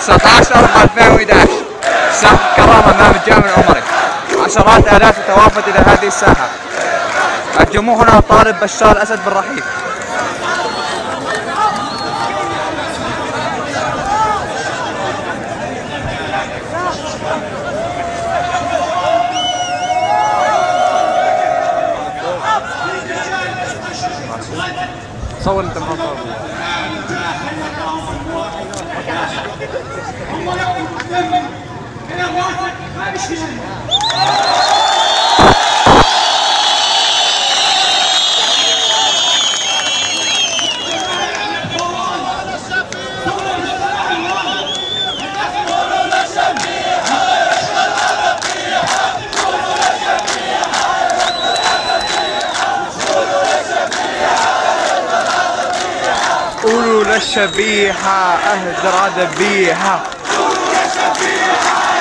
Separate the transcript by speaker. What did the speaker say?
Speaker 1: 19/4/2011 ساحة الكرامة أمام الجامع العمري. عشرات آلاف تتوافد إلى هذه الساحة. الجمهور هنا طالب بشار الأسد بالرحيل. صور انت مصور. قولوا للشبيحة اهدر ذبيحة.